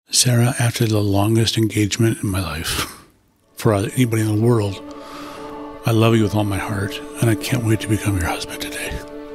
Sarah, after the longest engagement in my life, for anybody in the world, I love you with all my heart, and I can't wait to become your husband today.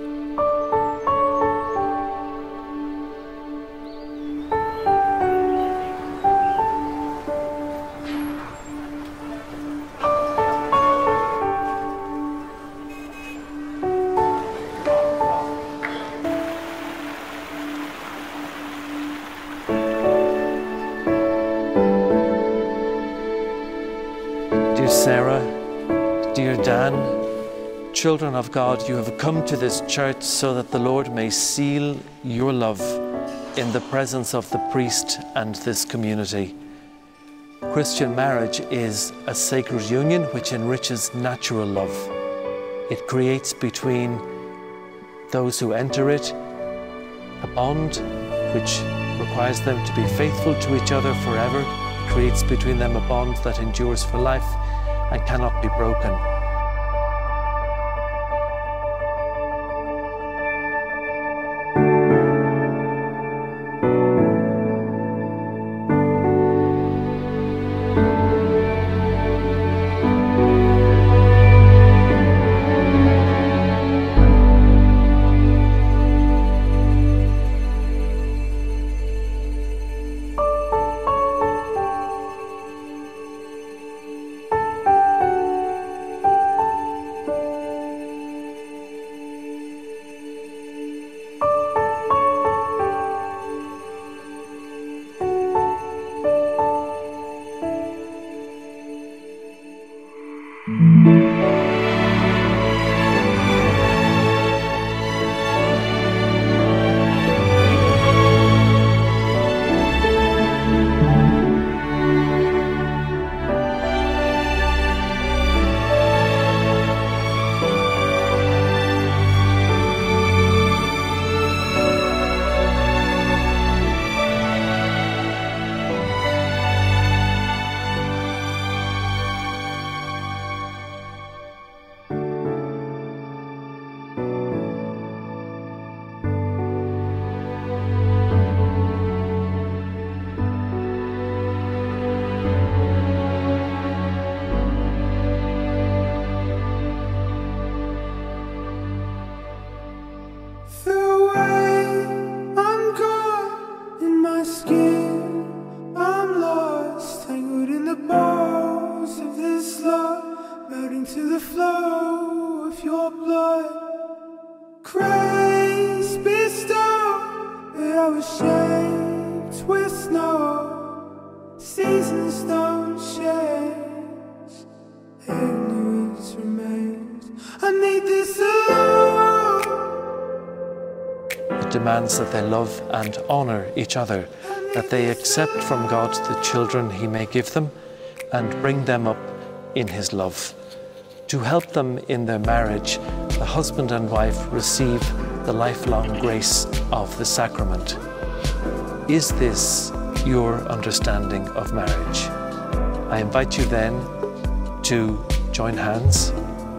Dear Sarah, dear Dan, children of God, you have come to this church so that the Lord may seal your love in the presence of the priest and this community. Christian marriage is a sacred union which enriches natural love. It creates between those who enter it a bond which requires them to be faithful to each other forever. It creates between them a bond that endures for life and cannot be broken. To the flow of your blood, grace bestowed, but I was shaped with snow. Seasons don't change, ignorance remains. I need this alone. It demands that they love and honour each other, that they accept from God the children He may give them and bring them up in His love. To help them in their marriage, the husband and wife receive the lifelong grace of the sacrament. Is this your understanding of marriage? I invite you then to join hands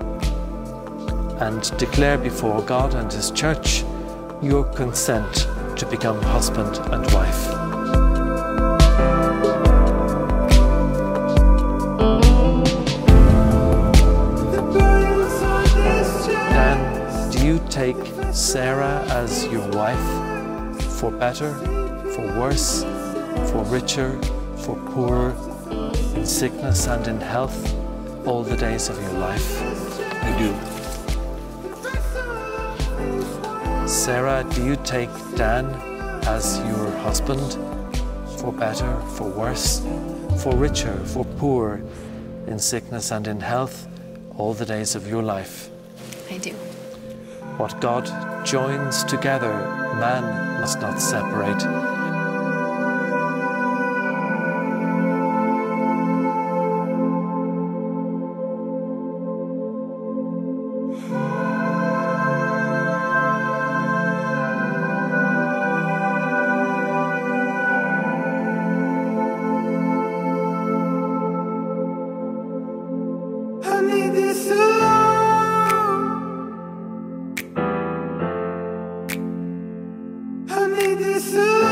and declare before God and His church your consent to become husband and wife. Take Sarah as your wife, for better, for worse, for richer, for poorer, in sickness and in health, all the days of your life? I do. Sarah, do you take Dan as your husband, for better, for worse, for richer, for poorer, in sickness and in health, all the days of your life? I do. What God joins together, man must not separate. I need this alone. I need this alone.